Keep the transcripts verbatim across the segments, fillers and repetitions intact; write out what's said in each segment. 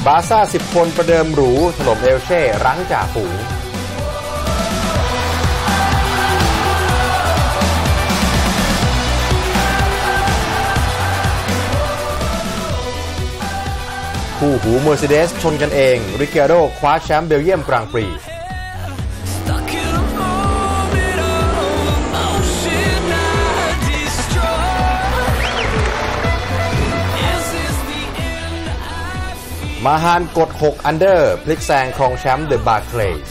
บาร์ซ่าสิบคนประเดิมหรูถล่มเอลเช่รั้งจ่าฝูงคู่หูเมอร์เซเดสชนกันเองริคาร์โดคว้าแชมป์เบลเยียมกลางปีมาฮานกดหกอันเดอร์พลิกแซงครองแชมป์เดอะบาร์เคลย์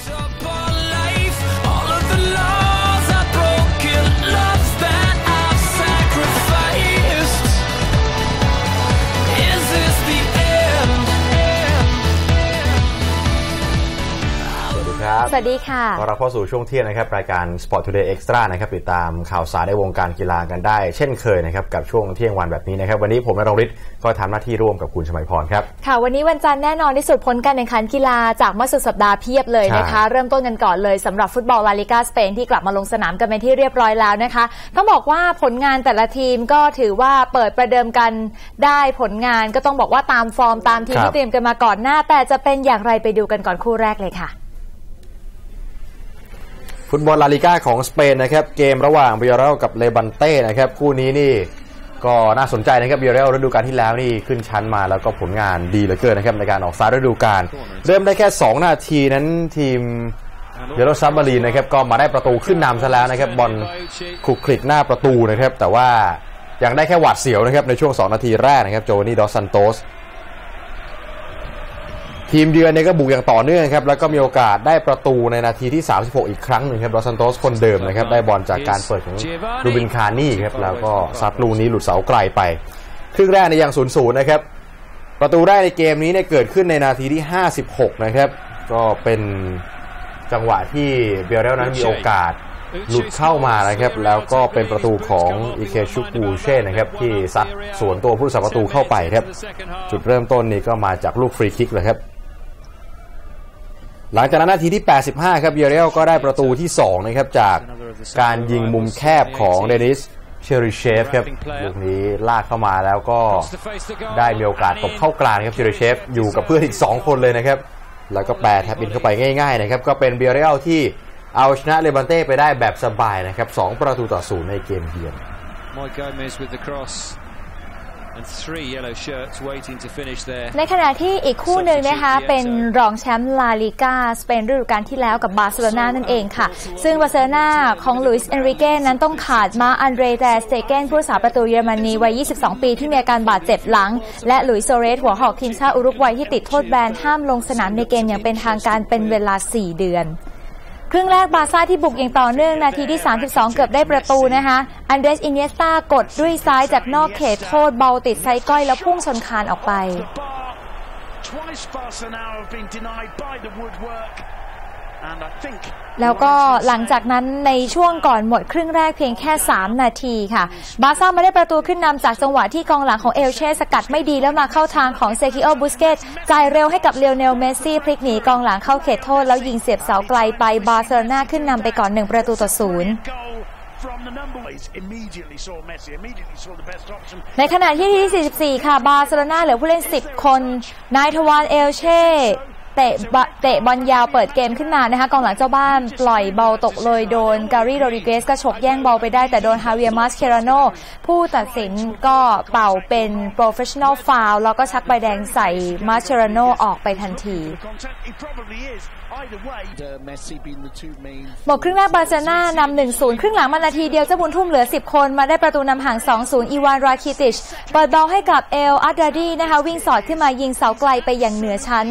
สวัสดีค่ะต้อนรับเข้าสู่ช่วงเที่ยงนะครับรายการ Sport Today Extra นะครับติดตามข่าวสารในวงการกีฬากันได้เช่นเคยนะครับกับช่วงเที่ยงวันแบบนี้นะครับวันนี้ผมณรงค์ฤทธิ์ก็ทำหน้าที่ร่วมกับคุณชมัยพรครับค่ะวันนี้วันจันทร์แน่นอนที่สุดผลการแข่งขันกีฬาจากเมื่อสุดสัปดาห์เพียบเลยนะคะเริ่มต้นกันก่อนเลยสำหรับฟุตบอลลาลิกาสเปนที่กลับมาลงสนามกันเป็นที่เรียบร้อยแล้วนะคะต้องบอกว่าผลงานแต่ละทีมก็ถือว่าเปิดประเดิมกันได้ผลงานก็ต้องบอกว่าตามฟอร์มตามทีมที่เตรียมกันมาก่อนหน้าแต่จะเป็นอย่างไรไปดูกันก่อนคู่แรกเลยค่ะฟุตบอลลาลิก้าของสเปนนะครับเกมระหว่างเบียร์เรลกับเลบันเต้นะครับคู่นี้นี่ก็น่าสนใจนะครับเบียร์เรลฤดูกาลที่แล้วนี่ขึ้นชั้นมาแล้วก็ผลงานดีเหลือเกินนะครับในการออกสตาร์ทฤดูกาลเริ่มได้แค่สองนาทีนั้นทีมเยโรซัมบารีนนะครับก็มาได้ประตูขึ้นนำซะแล้วนะครับบอลคลุกคลิกหน้าประตูนะครับแต่ว่ายังได้แค่หวาดเสียวนะครับในช่วงสองนาทีแรกนะครับโจนี่ดอสซันโตสทีมเยือนเนี่ยก็บุกอย่างต่อเนื่องครับแล้วก็มีโอกาสได้ประตูในนาทีที่สามสิบหกอีกครั้งหนึ่งครับดอสซันโตสคนเดิมนะครับได้บอลจากการเปิดของรูบินคานี่ครับแล้วก็ซัดลูกนี้หลุดเสาไกลไปครึ่งแรกในยัง ศูนย์ศูนย์ นะครับประตูแรกในเกมนี้เนี่ยเกิดขึ้นในนาทีที่ห้าสิบหกนะครับก็เป็นจังหวะที่เบลเรลนั้นมีโอกาสหลุดเข้ามานะครับแล้วก็เป็นประตูของอิเคชุกูเช่นะครับที่ซัดสวนตัวผู้รักษาประตูเข้าไปครับจุดเริ่มต้นนี่ก็มาจากลูกฟรีคิกเลยครับหลังจากนั้นนาทีที่แปดสิบห้าครับเบียร์เรลก็ได้ประตูที่สองนะครับจากการยิงมุมแคบของเดนิสเชริเชฟครับลูกนี้ลากเข้ามาแล้วก็ได้มีโอกาสตบเข้ากลางครับเชริเชฟอยู่กับเพื่อนอีกสองคนเลยนะครับแล้วก็แปรแทบอินเข้าไปง่ายๆนะครับก็เป็นเบียร์เรลที่เอาชนะเลบันเต้ไปได้แบบสบายนะครับสองประตูต่อศูนย์ในเกมเยือนในขณะที่อีกคู่หนึ่งนะคะเป็นรองแชมป์ลาลิก้าสเปนฤดูกาลที่แล้วกับบาร์เซโลนานั่นเองค่ะซึ่งบาร์เซโลนาของลุยส์เอนริเก้นั้นต้องขาดมาอันเดรเตสเตเกนผู้รักษาประตูเยอรมนีวัยยี่สิบสองปีที่มีอาการบาดเจ็บหลังและลุยส์โซเรสหัวหอกทีมชาติอุรุกวัยที่ติดโทษแบนห้ามลงสนามในเกมอย่างเป็นทางการเป็นเวลาสี่เดือนครึ่งแรกบาร์ซ่าที่บุกอย่างต่อเนื่องนาทีที่สามสิบสองเกือบได้ประตูนะคะอันเดรสอินเนสตากดด้วยซ้ายจากนอกเขตโทษเบาติดไซก้อยแล้วพุ่งชนคานออกไปแล้วก็หลังจากนั้นในช่วงก่อนหมดครึ่งแรกเพียงแค่สามนาทีค่ะบาร์ซ่ามาได้ประตูขึ้นนำจากจังหวะที่กองหลังของเอลเช่สกัดไม่ดีแล้วมาเข้าทางของเซคิโอบุสเกตจ่ายเร็วให้กับเลโอเนลเมสซี่พลิกหนีกองหลังเข้าเขตโทษแล้วยิงเสียบเสาไกลไปบาร์เซโลนาขึ้นนำไปก่อนหนึ่งประตูต่อศูนย์ในขณะที่ที่สี่สิบสี่ค่ะบาร์เซโลนาเหลือผู้เล่นสิบคนนายทวารเอลเช่เตะเตะบอลยาวเปิดเกมขึ้นมานะคะกองหลังเจ้าบ้านปล่อยบอลตกเลยโดนการีโรดริเกสก็ฉกแย่งบอลไปได้แต่โดนฮาเวียร์มาสเคราโนผู้ตัดสินก็เป่าเป็นโปรเฟชชั่นอลฟาวล์แล้วก็ชักใบแดงใส่มาสเคราโนออกไปทันทีหมดครึ่งแรกบาร์เซโลนานำ หนึ่งศูนย์ ครึ่งหลังมานาทีเดียวเจ้าบุญทุ่มเหลือสิบคนมาได้ประตูนำห่าง สองศูนย์ อีวานราคิติชเปิดบอลให้กับเอลอัดดาดีนะคะวิ่งสอดขึ้นมายิงเสาไกลไปอย่างเหนือชั้น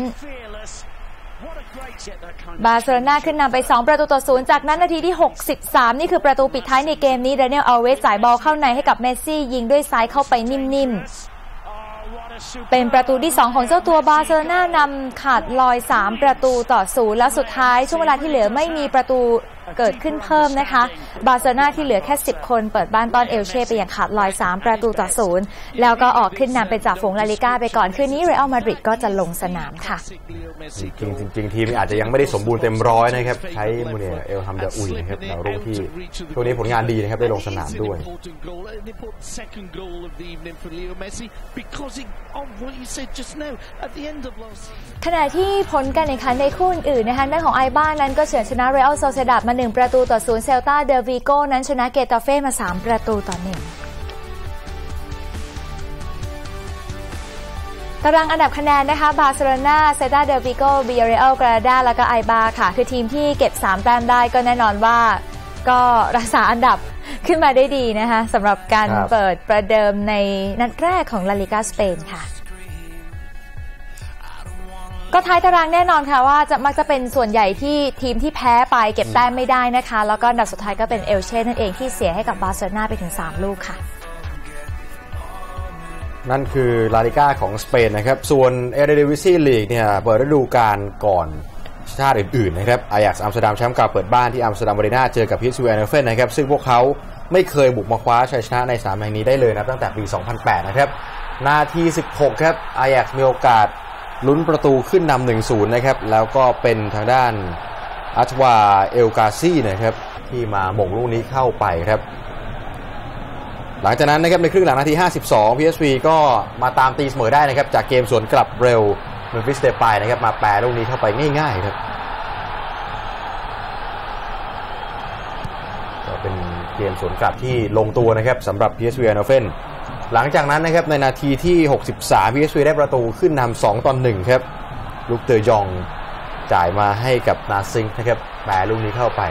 บาร์เซโลนาขึ้นนำไปสองประตูต่อศูนย์จากนั้นนาทีที่หกสิบสามนี่คือประตูปิดท้ายในเกมนี้ดานิเอลอัลเวสจ่ายบอลเข้าในให้กับเมสซี่ยิงด้วยซ้ายเข้าไปนิ่มๆเป็นประตูที่สองของเจ้าตัวบาร์เซโลนานำขาดลอยสามประตูต่อศูนย์แล้วสุดท้ายช่วงเวลาที่เหลือไม่มีประตูเกิดขึ้นเพิ่มนะคะบาร์เซโลนาที่เหลือแค่สิบคนเปิดบ้านต้อนเอลเช่ไปอย่างขาดลอยสามประตูต่อศูนย์แล้วก็ออกขึ้นนำเป็นจ่าฝูงลาลิก้าไปก่อนคืนนี้เรอัลมาดริดก็จะลงสนามค่ะจริงจริงทีมอาจจะยังไม่ได้สมบูรณ์เต็มร้อยนะครับใช้มูเนียเอลฮัมดาอุยนะครับดาวรุ่งที่ช่วงนี้ผลงานดีนะครับได้ลงสนามด้วยขณะที่ผลการแข่งขันในคู่อื่นนะคะด้านของไอบ้านั้นก็เฉือนชนะเรอัลโซเซดัดมาหนึ่งประตูต่อศูนย์เซลตาเดวิโก้นั้นชนะเกตาเฟ่มาสามประตูต่อหนึ่งตารางอันดับคะแนนนะคะบาร์เซโลนาเซตาเดวิโก้บิยาเรอัลกราดาแล้วก็ไอบาค่ะคือทีมที่เก็บสามแต้มได้ก็แน่นอนว่าก็รักษาอันดับขึ้นมาได้ดีนะคะสำหรับการเปิดประเดิมในนัดแรกของลาลิก้าสเปนค่ะก็ท้ายตารางแน่นอนค่ะว่าจะมักจะเป็นส่วนใหญ่ที่ทีมที่แพ้ไปเก็บแต้มไม่ได้นะคะแล้วก็อันดับสุดท้ายก็เป็นเอลเช่นั่นเองที่เสียให้กับบาร์เซโลนาไปถึงสามลูกค่ะนั่นคือลาลิก้าของสเปนนะครับส่วนเอเรดิวิซีลีกเนี่ยเปิดฤดูกาลก่อนชาติอื่นๆนะครับอายักซ์อัมสเตอร์ดัมแชมป์เก่าเปิดบ้านที่อัมสเตอร์ดัมอารีนาเจอกับพี เอส วี ไอน์ เฟนนะครับซึ่งพวกเขาไม่เคยบุกมาคว้าชัยชนะในสนามแห่งนี้ได้เลยนะตั้งแต่ปีสองพันแปดนะครับนาทีสิบหกครับอายักซ์มีโอกาสลุ้นประตูขึ้นนำ หนึ่งศูนย์ นะครับแล้วก็เป็นทางด้านอัชวาเอลกาซี่นะครับที่มาหม่งลูกนี้เข้าไปครับหลังจากนั้นนะครับในครึ่งหลังนาทีห้าสิบสอง พี เอส วี ก็มาตามตีเสมอได้นะครับจากเกมสวนกลับเร็วเมมฟิสเดปายนะครับมาแปรลูกนี้เข้าไปง่ายๆครับก็เป็นเกมสวนกลับที่ลงตัวนะครับสำหรับ พี เอส วี Eindhovenหลังจากนั้นนะครับในนาทีที่หกสิบสาม พี เอส วี ได้ประตูขึ้นนำสองต่อหนึ่งครับลูกเตอร์ยองจ่ายมาให้กับนาซิงนะครับแปรลูกนี้เข้าไป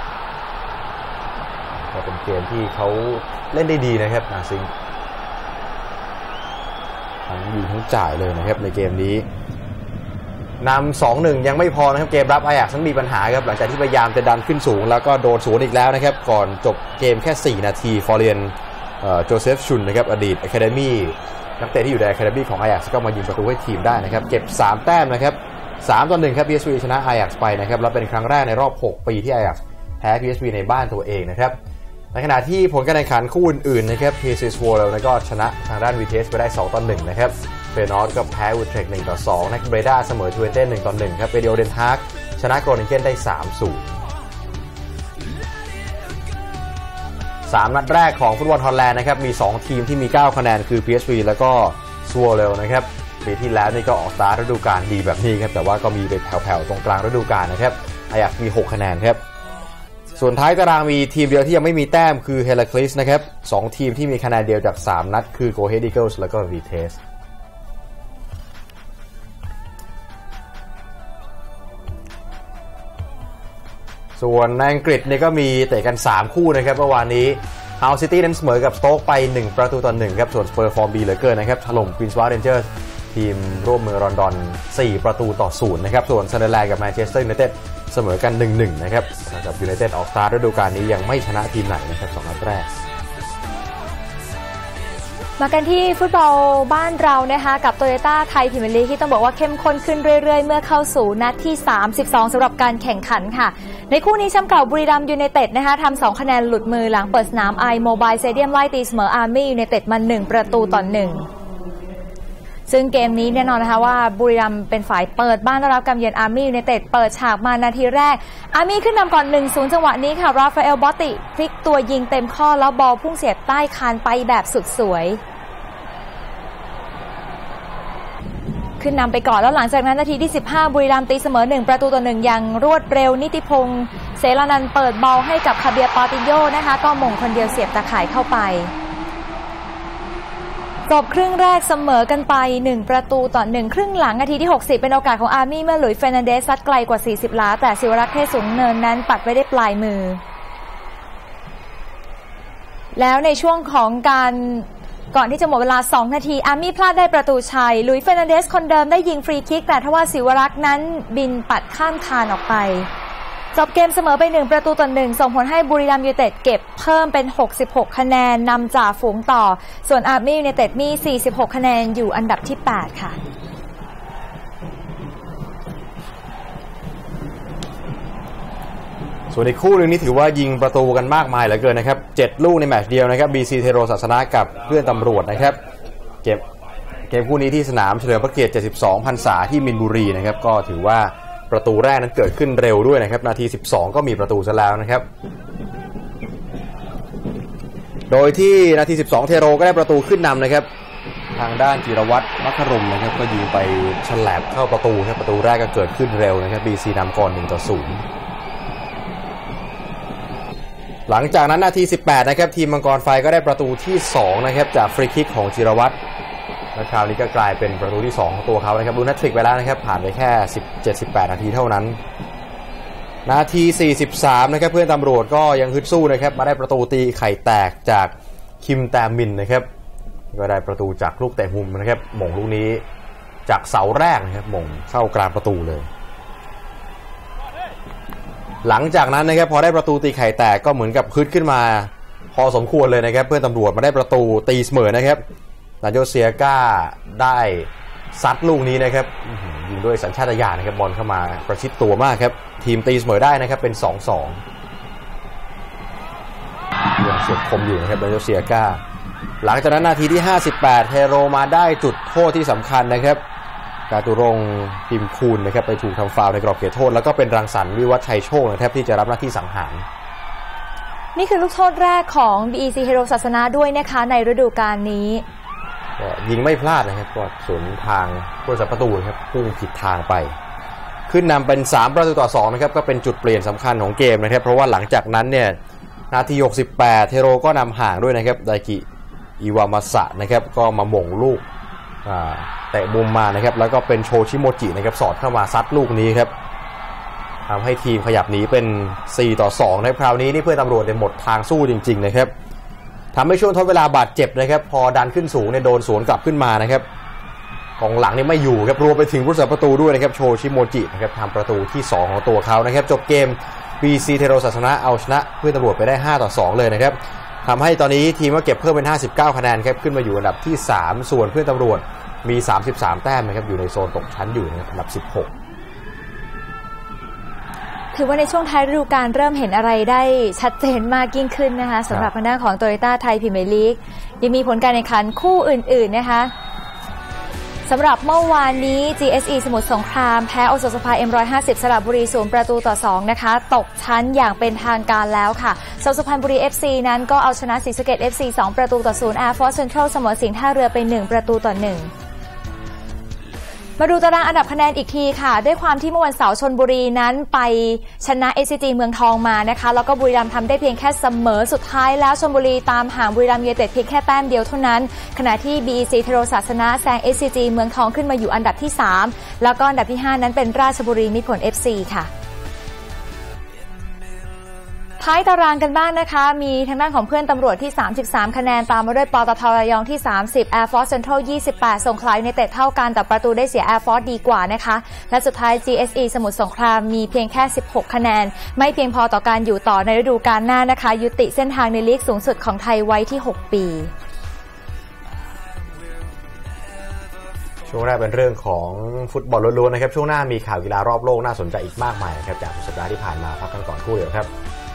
ก็เป็นเกมที่เขาเล่นได้ดีนะครับนาซิงทั้งยิงทั้งจ่ายเลยนะครับในเกมนี้นำ สองหนึ่ง ยังไม่พอนะครับเกมรับอายักซ์ทั้งมีปัญหาครับหลังจากที่พยายามจะดันขึ้นสูงแล้วก็โดนสวนอีกแล้วนะครับก่อนจบเกมแค่สี่นาทีฟอร์เรียนโจเซฟชุนนะครับอดีตอะคาเดมี่นักเตะที่อยู่ในอะคาเดมี่ของอายักซ์ก็มายิงประตูให้ทีมได้นะครับเก็บสามแต้มนะครับสามต่อหนึ่งครับ พี เอส วี ชนะอายักซ์ไปนะครับและเป็นครั้งแรกในรอบหกปีที่อายักซ์แพ้ พี เอส วี ในบ้านตัวเองนะครับในขณะที่ผลการแข่งขันคู่อื่นๆนะครับ พี เอส วี Zwolle ก็ชนะทางด้าน วี ที เอส ไปได้สองต่อหนึ่งนะครับเฟยนอร์ดก็แพ้อูทเทคหนึ่งต่อสองนักเบรด้าเสมอทเวนเต้หนึ่งต่อหนึ่งครับเรดิโอเดนฮากชนะโกรนิงเกนได้สามศูนย์ สามนัดแรกของฟุตบอลฮอลแลนด์นะครับมีสองทีมที่มีเก้าคะแนนคือ พี เอส วี แล้วก็ Zwolle นะครับปีที่แล้วนี่ก็ออกสตาร์ทฤดูกาลดีแบบนี้ครับแต่ว่าก็มีไปแผ่วๆตรงกลางฤดูกาลนะครับอายักซ์มีหกคะแนนครับส่วนท้ายตารางมีทีมเดียวที่ยังไม่มีแต้มคือเฮราคลิสนะครับสองทีมที่มีคะแนนเดียวจากสามนัดคือโกเฮดอีเกิลส์แล้วก็วีเทสส่วนในอังกฤษเนี่ยก็มีเตะกันสามคู่นะครับเมื่อวานนี้ฮาวซิตี้นั้นเสมอกับสโต๊กไปหนึ่งประตูต่อหนึ่งครับส่วนสเปอร์ฟอร์มดีเหลือเกินนะครับถล่มควีนส์พาร์คเรนเจอร์สทีมร่วมเมืองลอนดอนสี่ประตูต่อศูนย์นะครับส่วนซันเดอร์แลนด์กับแมนเชสเตอร์ยูไนเต็ดเสมอกัน หนึ่งหนึ่ง นะครับกับยูไนเต็ดออกสตาร์ทฤดูกาลนี้ยังไม่ชนะทีมไหนนะครับสองนัดแรกมากันที่ฟุตบอลบ้านเรานะคะกับโตโยต้าไทยพรีเมียร์ลีกที่ต้องบอกว่าเข้มข้นขึ้นเรื่อยๆเมื่อเข้าสู่นัดที่สามสิบสองสำหรับการแข่งขันค่ะในคู่นี้แชมป์เก่าบุรีรัมย์ยูไนเต็ดนะคะทำสองคะแนนหลุดมือหลังเปิดสนามไอโมบายสเตเดียมไล่ตีเสมออาร์มี่ยูไนเต็ดมาหนึ่งประตูต่อหนึ่งซึ่งเกมนี้แน่นอนนะคะว่าบุรีรัมย์เป็นฝ่ายเปิดบ้านต้อนรับการเยือนอาร์มี่ยูไนเต็ดเปิดฉากมานาทีแรกอาร์มี่ขึ้นนำก่อน หนึ่งศูนย์ จังหวะนี้ค่ะราฟาเอลบอตติพลิกตัวยิงเต็มข้อแล้วบอลพุ่งเสียบใต้คานไปแบบสุดสวยขึ้นนำไปก่อนแล้วหลังจากนั้นนาทีที่สิบห้าบุรีรัมย์ตีเสมอหนึ่งประตูต่อหนึ่งอย่างรวดเร็วนิติพงษ์เสรานันท์เปิดบอลให้กับคาเบียปาติโยนะคะก็หม่งคนเดียวเสียบตะข่ายเข้าไปจบครึ่งแรกเสมอกันไปหนึ่งประตูต่อหนึ่งครึ่งหลังนาทีที่หกสิบเป็นโอกาสของอาร์มี่เมื่อหลุยส์เฟร์นันเดสซัดไกลกว่าสี่สิบหลาแต่ศิวรักษ์เทพสูงเนินนั้นปัดไว้ได้ปลายมือแล้วในช่วงของการก่อนที่จะหมดเวลาสองนาทีอาร์มี่พลาดได้ประตูชัยหลุยส์เฟร์นันเดสคนเดิมได้ยิงฟรีคิกแต่ทว่าศิวรักษ์นั้นบินปัดข้ามคานออกไปจบเกมเสมอไปหนึ่งประตูต่อหนึ่งส่งผลให้บุรีรัมย์ยูไนเต็ดเก็บเพิ่มเป็นหกสิบหกคะแนนนำจ่าฝูงต่อส่วนอาร์มี่ยูไนเต็ดมีสี่สิบหกคะแนนอยู่อันดับที่แปดค่ะส่วนอีกคู่หนึ่งนี่ถือว่ายิงประตูกันมากมายเหลือเกินนะครับเจ็ดลูกในแมตช์เดียวนะครับ บี ซี เทโรศาสนากับเพื่อนตำรวจนะครับเกมเกมคู่นี้ที่สนามเฉลิมพระเกียรติเจ็ดสิบสองพรรษาที่มินบุรีนะครับก็ถือว่าประตูแรกนั้นเกิดขึ้นเร็วด้วยนะครับนาทีสิบสองก็มีประตูซะแล้วนะครับโดยที่นาทีสิบสองเทโรก็ได้ประตูขึ้นนำนะครับทางด้านจิรวัตรมัคครุมนะครับก็ยิงไปฉลับเข้าประตูครับประตูแรกก็เกิดขึ้นเร็วนะครับ บี ซี นำก่อนหนึ่งต่อศูนย์หลังจากนั้นนาทีสิบแปดนะครับทีมมังกรไฟก็ได้ประตูที่สองนะครับจากฟรีคิกของจิรวัตรและคราวนี้ก็กลายเป็นประตูที่สองของตัวเขานะครับลุ้นแฮตทริกไปแล้วนะครับผ่านไปแค่สิบเจ็ด สิบแปดนาทีเท่านั้นนาทีสี่สิบสามนะครับเพื่อนตำรวจก็ยังฮึดสู้นะครับมาได้ประตูตีไข่แตกจากคิมแตมินนะครับก็ได้ประตูจากลูกเตะมุมนะครับหม่งลูกนี้จากเสาแรกนะครับหม่งเข้ากลางประตูเลยหลังจากนั้นนะครับพอได้ประตูตีไข่แตกก็เหมือนกับฮึดขึ้นมาพอสมควรเลยนะครับเพื่อนตำรวจมาได้ประตูตีเสมอนะครับนาโจเซียก้าได้ซัดลูกนี้นะครับยิงด้วยสัญชาตญาณนะครับบอลเข้ามาประชิดตัวมากครับทีมตีเสมอได้นะครับเป็น สองสอง ยังเฉียบคมอยู่นะครับนาโจเซียก้าหลังจากนั้นนาทีที่ห้าสิบแปดเทโรมาได้จุดโทษที่สำคัญนะครับกาตุรงพิมคูลนะครับไปถูกทำฟาวล์ในกรอบเขตโทษแล้วก็เป็นรังสรรค์วิวัฒน์ชัยโชคนะครับที่จะรับหน้าที่สังหารนี่คือลูกโทษแรกของ บี อี ซี เทโรศาสนาด้วยนะคะในฤดูกาลนี้ยิงไม่พลาดนะครับก็สวนทางผู้รักษาประตูนะครับพุ่งผิดทางไปขึ้นนำเป็นสามประตูต่อสองนะครับก็เป็นจุดเปลี่ยนสำคัญของเกมนะครับเพราะว่าหลังจากนั้นเนี่ยนาทีหกสิบแปดเทโรก็นำห่างด้วยนะครับไดกิอิวามาสะนะครับก็มาหม่งลูกเตะมุมมานะครับแล้วก็เป็นโชชิโมจินะครับสอดเข้ามาซัดลูกนี้ครับทำให้ทีมขยับหนีเป็นสี่ต่อสองในคราวนี้นี่เพื่อนตำรวจเนี่ยหมดทางสู้จริงๆนะครับทำให้ช่วงทดเวลาบาดเจ็บนะครับพอดันขึ้นสูงเนี่ยโดนสวนกลับขึ้นมานะครับกองหลังนี่ไม่อยู่ครับรวมไปถึงผู้รักษาประตูด้วยนะครับโชชิโมจินะครับทำประตูที่สองของตัวเขานะครับจบเกม บี ซี เทโรศาสนาเอาชนะเพื่อนตำรวจไปได้ห้าต่อสองเลยนะครับทำให้ตอนนี้ทีมก็เก็บเพิ่มเป็นห้าสิบเก้าคะแนนครับขึ้นมาอยู่อันดับที่สามส่วนเพื่อนตำรวจมีสามสิบสามแต้มนะครับอยู่ในโซนตกชั้นอยู่นะครับอันดับสิบหกถือว่าในช่วงท้ายฤดูกาลเริ่มเห็นอะไรได้ชัดเจนมากยิ่งขึ้นนะคะสำหรับทางด้านของโตโยต้าไทยพรีเมียร์ลีกยังมีผลการแข่งขันคู่อื่นๆนะคะสำหรับเมื่อวานนี้ จี เอส อี สมุทรสงครามแพ้โอสถสภา เอ็ม หนึ่งร้อยห้าสิบ สระบุรีศูนย์ประตูต่อสองนะคะตกชั้นอย่างเป็นทางการแล้วค่ะสุพรรณบุรี เอฟ ซี นั้นก็เอาชนะศรีสะเกษ เอฟ ซี สองประตูต่อศูนย์ Air Force Central เสมอสิงห์ท่าเรือไปหนึ่งประตูต่อหนึ่งมาดูตารางอันดับคะแนนอีกทีค่ะด้วยความที่เมื่อวันเสาร์ชลบุรีนั้นไปชนะ เอส ซี จี เมืองทองมานะคะแล้วก็บุรีรัมย์ทำได้เพียงแค่เสมอสุดท้ายแล้วชลบุรีตามห่างบุรีรัมย์ยูไนเต็ดเพียงแค่แต้มเดียวเท่านั้นขณะที่ บี อี ซี เทโรศาสนาแซง เอส ซี จี เมืองทองขึ้นมาอยู่อันดับที่สามแล้วก็อันดับที่ห้านั้นเป็นราชบุรีมิตรผล เอฟ ซี ค่ะท้ายตารางกันบ้าง นะคะมีทางด้านของเพื่อนตำรวจที่สามสิบสามคะแนนตามมาด้วยปตท.ระยองที่สามสิบ Air Force Central ยี่สิบแปดสงขลายูไนเต็ดเท่ากันแต่ประตูได้เสีย Air Force ดีกว่านะคะและสุดท้าย จี เอส อี สมุทรสงครามมีเพียงแค่สิบหกคะแนนไม่เพียงพอต่อการอยู่ต่อในฤดูกาลหน้านะคะยุติเส้นทางในลีกสูงสุดของไทยไว้ที่หกปีช่วงแรกเป็นเรื่องของฟุตบอลล้วนๆนะครับช่วงหน้ามีข่าวกีฬารอบโลกน่าสนใจอีกมากมายนะครับจากสัปดาห์ที่ผ่านมาพักกันก่อนครู่เดียวครับ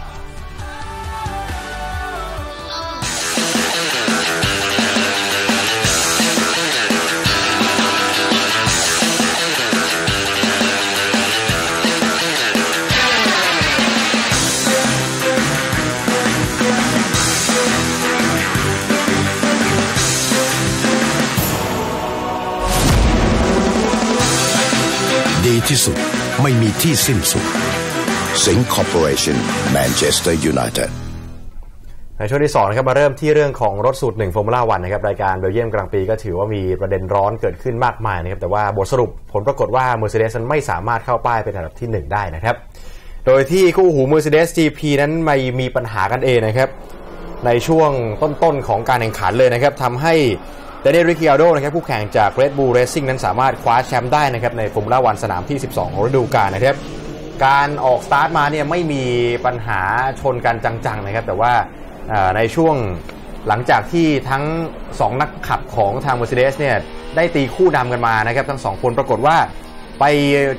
ดีที่สุดไม่มีที่สิ้นสุด Sing Corporation Manchester United ในช่วงที่สองนะครับมาเริ่มที่เรื่องของรถสูตรหนึ่งฟอร์มูล่าวันนะครับรายการเบลเยียมกลางปีก็ถือว่ามีประเด็นร้อนเกิดขึ้นมากมายนะครับแต่ว่าบทสรุปผลปรากฏว่า Mercedes นั้นไม่สามารถเข้าป้ายเป็นอันดับที่หนึ่งได้นะครับโดยที่คู่หู Mercedes จี พี นั้นไม่มีปัญหากันเองนะครับในช่วงต้นๆของการแข่งขันเลยนะครับทำให้เดเนียล ริคคิอาร์โดนะครับผู้แข่งจาก Red Bull Racing นั้นสามารถคว้าแชมป์ได้นะครับในฟอร์มูล่าวันสนามที่สิบสองของฤดูกาลนะครับการออกสตาร์ทมาเนี่ยไม่มีปัญหาชนกันจังๆนะครับแต่ว่าในช่วงหลังจากที่ทั้งสองนักขับของทาง Mercedes เนี่ยได้ตีคู่นำกันมานะครับทั้งสองคนปรากฏว่าไป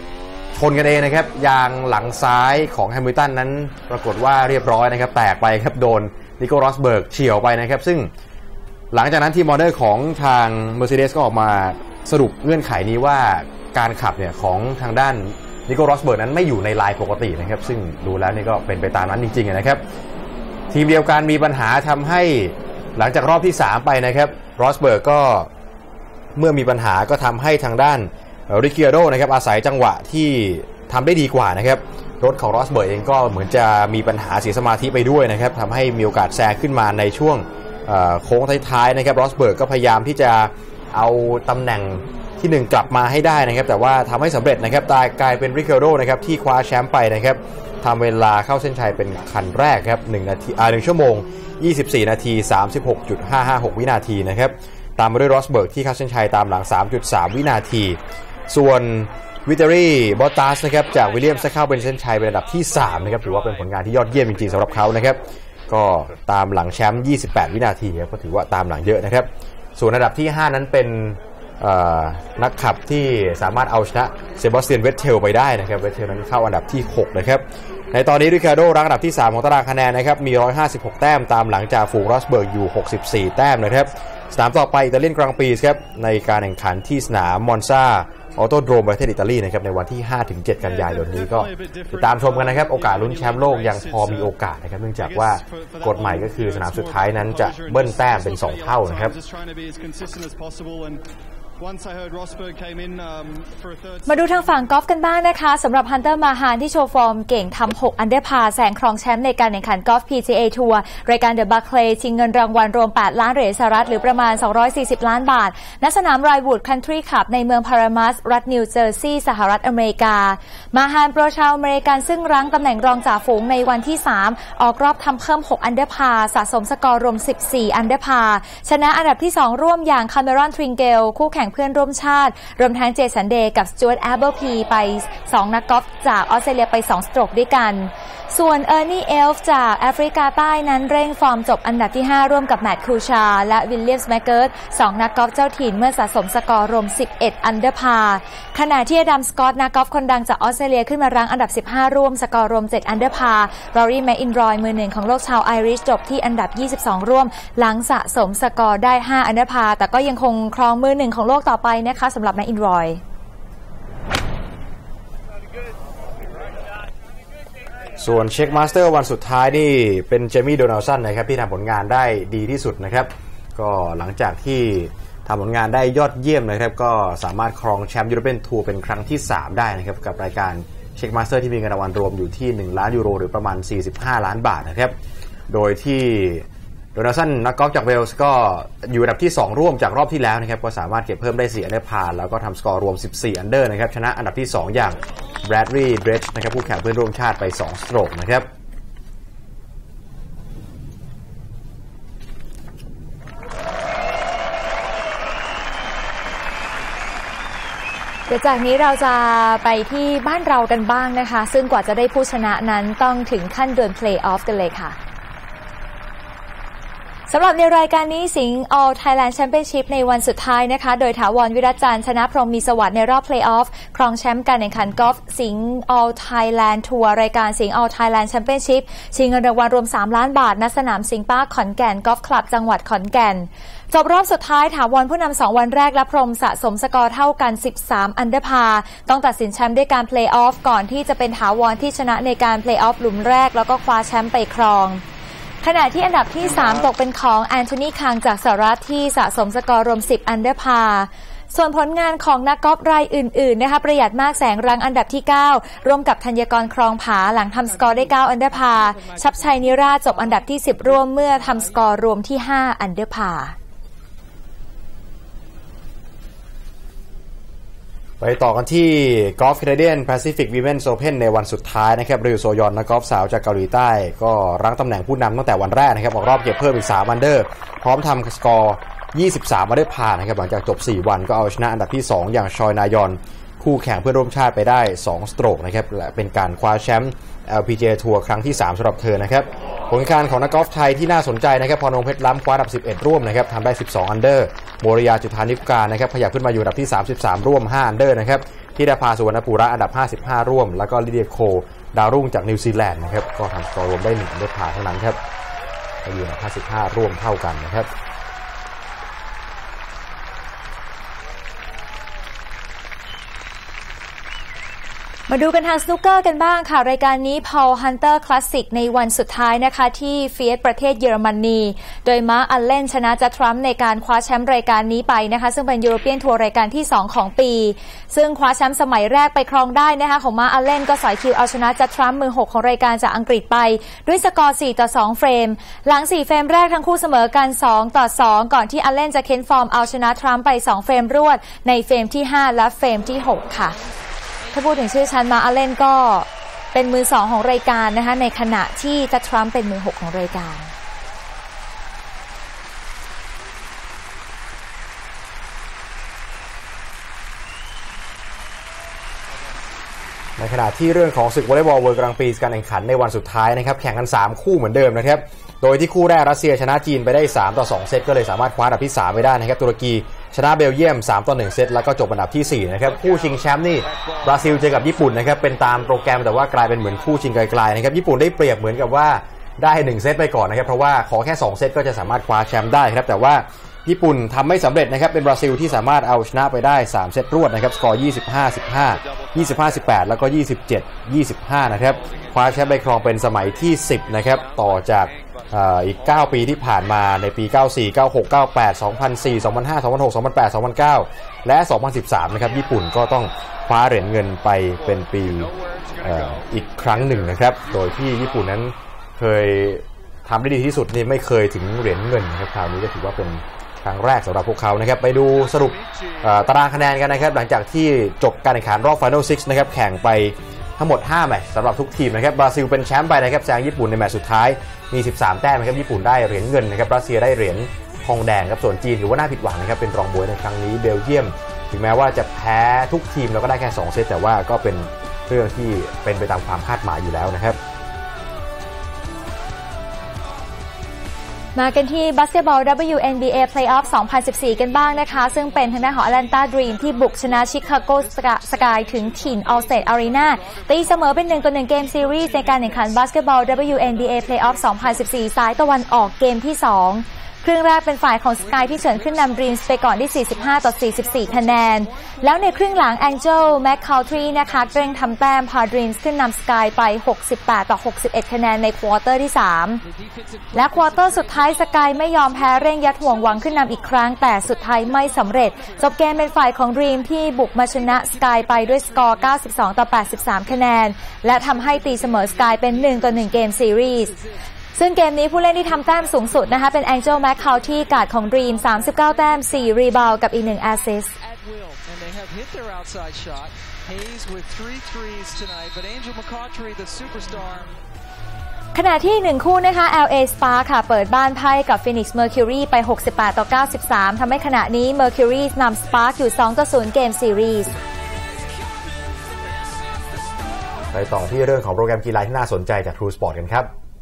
ชนกันเองนะครับยางหลังซ้ายของแฮมิลตันนั้นปรากฏว่าเรียบร้อยนะครับแตกไปครับโดนนิโคล รอสเบิร์กเฉี่ยวไปนะครับซึ่งหลังจากนั้นทีมมอเตอร์ของทาง Mercedes ก็ออกมาสรุปเงื่อนไขนี้ว่าการขับเนี่ยของทางด้านนิโคล รอสเบิร์กนั้นไม่อยู่ในลายปกตินะครับซึ่งดูแล้วนี่ก็เป็นไปตามนั้นจริงๆนะครับทีมเดียวกันมีปัญหาทำให้หลังจากรอบที่สามไปนะครับรอสเบิร์กก็เมื่อมีปัญหาก็ทำให้ทางด้านริคิอาโดนะครับอาศัยจังหวะที่ทำได้ดีกว่านะครับรถของรอสเบิร์กเองก็เหมือนจะมีปัญหาเสียสมาธิไปด้วยนะครับทำให้มีโอกาสแซงขึ้นมาในช่วงโค้งท้ายๆนะครับรอสเบิร์กก็พยายามที่จะเอาตำแหน่งที่หนึ่งกลับมาให้ได้นะครับแต่ว่าทำให้สำเร็จนะครับตายกลายเป็นริคิอาโดนะครับที่คว้าแชมป์ไปนะครับทำเวลาเข้าเส้นชัยเป็นคันแรกครับหนึ่งนาทีอ่าหนึ่งชั่วโมงยี่สิบสี่นาที สามสิบหกจุดห้าห้าหก วินาทีนะครับตามมาด้วยรอสเบิร์กที่เข้าเส้นชัยตามหลัง สามจุดสาม วินาทีส่วนวิตเตอรี่บอตตัสนะครับจากวิลเลียมส์เข้าเป็นเส้นชัยเป็นอันดับที่สามนะครับถือว่าเป็นผลงานที่ยอดเยี่ยมจริงๆสำหรับเขานะครับก็ตามหลังแชมป์ยี่สิบแปดวินาทีครับก็ถือว่าตามหลังเยอะนะครับส่วนอันดับที่ห้านั้นเป็นนักขับที่สามารถเอาชนะเซบาสเตียนเวทเทลไปได้นะครับเวทเทลนั้นเข้าอันดับที่หกนะครับในตอนนี้ริคาร์โดรั้งอันดับที่สามของตารางคะแนนนะครับมีหนึ่งร้อยห้าสิบหกแต้มตามหลังจากฝูงรอสเบิร์กอยู่หกสิบสี่แต้มนะครับสนามต่อไปอิตาเลียนกรังปีครับในการแข่งขันที่สนามมอนซาออโตโดรมประเทศอิตาลีนะครับในวันที่ ห้าถึงเจ็ด กันยายนนี้ก็ติดตามชมกันนะครับโอกาสลุ้นแชมป์โลกยังพอมีโอกาสนะครับเนื่องจากว่ากฎใหม่ก็คือสนามสุดท้ายนั้นจะเบิ้ลแต้มเป็นสองเท่านะครับมาดูทางฝั่งกอล์ฟกันบ้างนะคะสำหรับฮันเตอร์มาฮานที่โชว์ฟอร์มเก่งทำหกอันเดอร์พาแซงครองแชมป์ในการแข่งขันกอล์ฟ พี จี เอ ทัวร์รายการเดอะบาร์เคลย์ชิงเงินรางวัลรวมแปดล้านเหรียญสหรัฐหรือประมาณสองร้อยสี่สิบล้านบาทณสนามไรวูดคันทรีคลับในเมืองพารามัสรัฐนิวเจอร์ซีย์สหรัฐอเมริกามาฮานโปรชาวอเมริกันซึ่งรั้งตำแหน่งรองจ่าฝูงในวันที่สามออกรอบทำเพิ่มหกอันเดอร์พาสะสมสกอร์รวมสิบสี่อันเดอร์พาชนะอันดับที่สองร่วมอย่างคาเมรอนทริงเกลคู่แข่งเพื่อนร่วมชาติรวมทั้งเจสันเดย์กับสจ๊วต แอเบิลพีไปสองนักกอล์ฟจากออสเตรเลียไปสองสโตรกด้วยกันส่วนเออร์นี่เอลฟ์จากแอฟริกาใต้นั้นเร่งฟอร์มจบอันดับที่ห้าร่วมกับแมตต์คูชาและวิลเลียมส์แมคเกิร์ตสองนักกอล์ฟเจ้าถิ่นเมื่อสะสมสกอร์รวมสิบเอ็ดอันเดอร์พาขณะที่อดัมสกอตนักกอล์ฟคนดังจากออสเตรเลียขึ้นมารั้งอันดับสิบห้าร่วมสกอร์รวมเจ็ดอันเดอร์พารอรี่แมคอินรอยมือหนึ่งของโลกชาวไอริชจบที่อันดับยี่สิบสองร่วมหลังสะสมสกอร์ได้ห้าอันเดอร์พาแต่ก็ยังคงครองมือหนึ่งของโลกต่อไปนะคะสำหรับแมคอินรอยส่วนเช็คมาสเตอร์วันสุดท้ายนี่เป็นเจมี่โดนัลสันนะครับที่ทำผลงานได้ดีที่สุดนะครับก็หลังจากที่ทำผลงานได้ยอดเยี่ยมนะครับก็สามารถครองแชมป์ยูโรเปียนทัวร์เป็นครั้งที่สามได้นะครับกับรายการเช็คมาสเตอร์ที่มีเงินรางวัลรวมอยู่ที่หนึ่งล้านยูโรหรือประมาณสี่สิบห้าล้านบาทนะครับโดยที่โดนัลสันนักกอล์ฟจากเวลส์ก็อยู่อันดับที่สองร่วมจากรอบที่แล้วนะครับก็สามารถเก็บเพิ่มได้สี่อันเดอร์พาแล้วก็ทำสกอร์รวมสิบสี่อันเดอร์นะครับชนะอันดับที่สองอย่างแบรดลีย์เดรชนะครับผู้แข่งเพื่อนร่วมชาติไปสองสโตรกนะครับเดี๋ยวจากนี้เราจะไปที่บ้านเรากันบ้างนะคะซึ่งกว่าจะได้ผู้ชนะนั้นต้องถึงขั้นเดินเพลย์ออฟกันเลยค่ะสำหรับในรายการนี้สิงห์ All Thailand Championship ในวันสุดท้ายนะคะโดยถาวรวิรัตจันทร์ชนะพรหมมีสวัสดิ์ในรอบเพลย์ออฟครองแชมป์การแข่งขันกอล์ฟสิงห์ All Thailand Tour รายการสิงห์ All Thailand Championship ชิงเงินรางวัลรวมสามล้านบาทณสนามสิงห์ปาร์คขอนแก่นกอล์ฟคลับจังหวัดขอนแก่นจบรอบสุดท้ายถาวรผู้นำสองวันแรกและพรหมสะสมสกอร์เท่ากันสิบสามอันเดอร์พาต้องตัดสินแชมป์ด้วยการเพลย์ออฟก่อนที่จะเป็นถาวรที่ชนะในการเพลย์ออฟหลุมแรกแล้วก็คว้าแชมป์ไปครองขณะที่อันดับที่สามตกเป็นของแอนโทนีคังจากสหรัฐที่สะสมสกอร์รวมสิบอันเดอร์พาส่วนผลงานของนักกอล์ฟรายอื่นๆนะคะประหยัดมากแสงรังอันดับที่เก้าร่วมกับธัญกรครองผาหลังทำสกอร์ได้เก้าอันเดอร์พาชับชัยนิราชจบอันดับที่สิบร่วมเมื่อทำสกอร์รวมที่ห้าอันเดอร์พาไปต่อกันที่กอล์ฟแคนาเดียนแปซิฟิกวีแมนส์โอเพ่นในวันสุดท้ายนะครับริวโซยอนนักกอล์ฟสาวจากเกาหลีใต้ก็รั้งตำแหน่งผู้นำตั้งแต่วันแรกนะครับออกรอบเก็บเพิ่มอีกสามอันเดอร์พร้อมทำสกอร์ยี่สิบสามอันเดอร์พานะครับหลังจากจบสี่วันก็เอาชนะอันดับที่สองอย่างชอยนายอนคู่แข่งเพื่อนร่วมชาติไปได้สองสโตรกนะครับและเป็นการคว้าแชมป์ แอล พี จี เอ ทัวร์ครั้งที่สามสำหรับเธอนะครับผลการของนักกอล์ฟไทยที่น่าสนใจนะครับพรนงเพชรล้ำคว้าอันดับสิบเอ็ดร่วมนะครับทำได้สิบสองอันเดอร์โมริยาจุฑานิพการนะครับขยับขึ้นมาอยู่อันดับที่สามสิบสามร่วมห้าอันเดอร์นะครับธิดาภาสุวรรณปุระอันดับห้าสิบห้าร่วมแล้วก็ลิเดียโคดาวรุ่งจากนิวซีแลนด์นะครับก็ทำสกอร์รวมได้หนึ่งอันเดอร์พาเท่านั้นครับอยู่อันดับห้าสิบห้าร่วมเท่ากันนะครับมาดูกันทางสนุกเกอร์กันบ้างค่ะรายการนี้ Paul Hunter Classic ในวันสุดท้ายนะคะที่เฟียสประเทศเยอรมนีโดยมาร์ค อัลเลนชนะจัดทรัมป์ในการคว้าแชมป์รายการนี้ไปนะคะซึ่งเป็นยูโรเปียนทัวร์รายการที่สองของปีซึ่งคว้าแชมป์สมัยแรกไปครองได้นะคะของมาร์ค อัลเลนก็สอยคิวเอาชนะจัดทรัมป์มือหกของรายการจากอังกฤษไปด้วยสกอร์สี่ต่อสองเฟรมหลังสี่เฟรมแรกทั้งคู่เสมอกันสองต่อสองก่อนที่อัลเลนจะเค้นฟอร์มเอาชนะทรัมป์ไปสองเฟรมรวดในเฟรมที่ห้าและเฟรมที่หกค่ะถ้าพูดถึงชื่อชั้นมาอัลเลนก็เป็นมือสองของรายการนะคะในขณะที่จัดทรัมป์เป็นมือหกของรายการในขณะที่เรื่องของศึกวอลเลย์บอลเวิลด์กลางปีการแข่งขันในวันสุดท้ายนะครับแข่งกันสามคู่เหมือนเดิมนะครับโดยที่คู่แรกรัสเซียชนะจีนไปได้สามต่อสองเซตก็เลยสามารถคว้าอันดับที่สามไปได้นะครับตุรกีชนะเบลเยียมสามต่อหนึ่งเซตแล้วก็จบอันดับที่สี่นะครับคู่ชิงแชมป์นี่บราซิลเจอกับญี่ปุ่นนะครับเป็นตามโปรแกรมแต่ว่ากลายเป็นเหมือนคู่ชิงไกลๆนะครับญี่ปุ่นได้เปรียบเหมือนกับว่าได้หนึ่งเซตไปก่อนนะครับเพราะว่าขอแค่สองเซตก็จะสามารถคว้าแชมป์ได้ครับแต่ว่าญี่ปุ่นทำไม่สำเร็จนะครับเป็นบราซิลที่สามารถเอาชนะไปได้สามเซตรวดนะครับสกอร์ยี่สิบห้า สิบห้า ยี่สิบห้า สิบแปดแล้วก็ยี่สิบเจ็ด ยี่สิบห้านะครับคว้าแชมป์ไปครองเป็นสมัยที่สิบนะครับต่อจากอีกเก้าปีที่ผ่านมาในปีเก้าสี่ เก้าหก เก้าแปด สองพันสี่ สองพันห้า สองพันหก สองพันแปด สองพันเก้าและสองพันสิบสามนะครับญี่ปุ่นก็ต้องคว้าเหรียญเงินไปเป็นปี อ, อีกครั้งหนึ่งนะครับโดยที่ญี่ปุ่นนั้นเคยทำได้ดีที่สุดนี่ไม่เคยถึงเหรียญเงินนะครับคราวนี้ก็ถือว่าเป็นครั้งแรกสำหรับพวกเขานะครับไปดูสรุปตารางคะแนนกันนะครับหลังจากที่จบการแข่งขันรอบ Final หกนะครับแข่งไปทั้งหมดห้าแมตช์สำหรับทุกทีมนะครับบราซิลเป็นแชมป์ไปนะครับแซงญี่ปุ่นในแมตช์สุดท้ายมีสิบสามแต้มนะครับญี่ปุ่นได้เหรียญเงินนะครับรัสเซียได้เหรียญทองแดงครับส่วนจีนถือว่าน่าผิดหวังนะครับเป็นรองบวยในครั้งนี้เบลเยียมถึงแม้ว่าจะแพ้ทุกทีมแล้วก็ได้แค่สองเซตแต่ว่าก็เป็นเรื่องที่เป็นไปตามความคาดหมายอยู่แล้วนะครับมากันที่บาสเกตบอล ดับเบิลยู เอ็น บี เอ Playoff สองพันสิบสี่กันบ้างนะคะซึ่งเป็นทางด้านของ Atlanta Dream ที่บุกชนะชิคาโกสกายถึงถิ่น Allstate Arena ตีเสมอเป็นหนึ่งต่อหนึ่งเกมซีรีส์ในการแข่งขันบาสเกตบอล ดับเบิลยู เอ็น บี เอ Playoff สองพันสิบสี่สายตะวันออกเกมที่สองครึ่งแรกเป็นฝ่ายของสกายที่เฉินขึ้นนำ Dreams ไปก่อนที่สี่สิบห้าต่อสี่สิบสี่คะแนนแล้วในครึ่งหลัง Angel McCoughtry นะคะเร่งทำแต้มพา Dreams ขึ้นนำสกายไปหกสิบแปดต่อหกสิบเอ็ดคะแนนในควอเตอร์ที่สามและควอเตอร์สุดท้ายสกายไม่ยอมแพ้เร่งยัดห่วงหวังขึ้นนำอีกครั้งแต่สุดท้ายไม่สำเร็จจบเกมเป็นฝ่ายของ Dream ที่บุกมาชนะสกายไปด้วยสกอร์เก้าสิบสองต่อแปดสิบสามคะแนนและทำให้ตีเสมอสกายเป็นหนึ่งต่อหนึ่งเกมซีรีส์ซึ่งเกมนี้ผู้เล่นที่ทำแต้มสูงสุดนะคะเป็น Angel McCoughtry การ์ดของ Dream สามสิบเก้าแต้มสี่รีบาวด์กับอีกหนึ่งแอสซิสต์ขณะที่หนึ่งคู่นะคะ แอล เอ Sparks ค่ะเปิดบ้านไพ่กับ Phoenix Mercury ไปหกสิบแปดต่อเก้าสิบสามทำให้ขณะนี้ Mercury นำ Sparks อยู่สองต่อศูนย์เกมซีรีส์ไปต่อที่เรื่องของโปรแกรมกีฬาที่น่าสนใจจาก True Sport กันครับ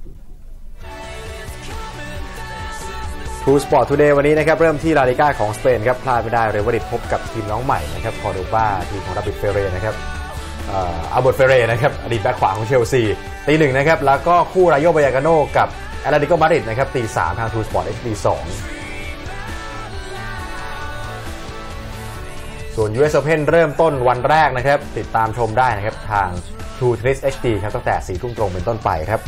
True Sport Today วันนี้นะครับเริ่มที่ลาลิก้าของสเปนครับพลาดไม่ได้เรอัลมาดริดพบกับทีมน้องใหม่นะครับคอร์โดบาทีมของดาวิดเฟเรนะครับอัลเบิร์ตเฟเรนะครับอดีตแบ็คขวาของเชลซีตีหนึ่งนะครับแล้วก็คู่รายโยบายากาโนกับแอตเลติโกมาดริดนะครับตีสามทาง True Sport เอช ดี สองส่วน ยู เอส Open เริ่มต้นวันแรกนะครับติดตามชมได้นะครับทาง True Tennis เอช ดี ครับตั้งแต่สี่ทุ่มตรงเป็นต้นไปครับ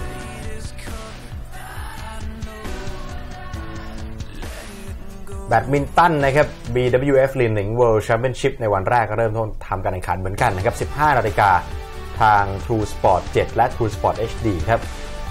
แบดมินตันนะครับ บี ดับเบิลยู เอฟ Lin Ning World Championship ในวันแรกก็เริ่มต้นทำการแข่งขันเหมือนกันนะครับ สิบห้านาฬิกาทาง True Sport เจ็ดและ True Sport เอช ดี ครับ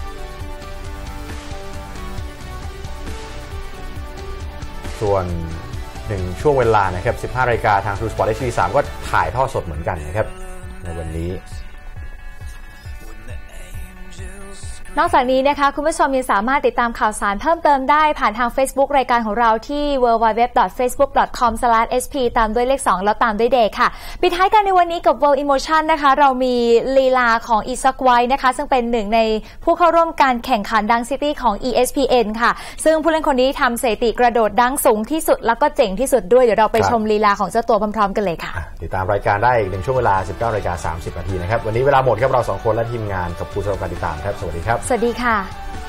ส่วนหนึ่งช่วงเวลานะครับ สิบห้านาฬิกาทาง True Sport เอช ดี สามก็ถ่ายทอดสดเหมือนกันนะครับในวันนี้นอกจากนี้นะคะคุณผู้ชมยังสามารถติดตามข่าวสารเพิ่มเติมได้ผ่านทาง Facebook รายการของเราที่ ดับเบิลยู ดับเบิลยู ดับเบิลยู ดอท เฟซบุ๊ก ดอท คอม สแลช เอส พี ตามด้วยเลขสองแล้วตามด้วยเดย์ค่ะปิดท้ายกันในวันนี้กับ World Emotion นะคะเรามีลีลาของอีซักไวท์นะคะซึ่งเป็นหนึ่งในผู้เข้าร่วมการแข่งขันดังซิตี้ของ อี เอส พี เอ็น ค่ะซึ่งผู้เล่นคนนี้ทำสถิติกระโดดดังสูงที่สุดแล้วก็เจ๋งที่สุดด้วยเดี๋ยวเราไปชมลีลาของเจ้าตัวพร้อมๆกันเลยค่ะติดตามรายการได้อีกหนึ่งช่วงเวลา สิบเก้านาฬิกาสามสิบนาทีนะครับวันนี้เวลาหมดครับเราสองคนและทีมงานขอบคุณสำหรับการติดตามครับสวัสดีครับสวัสดีค่ะ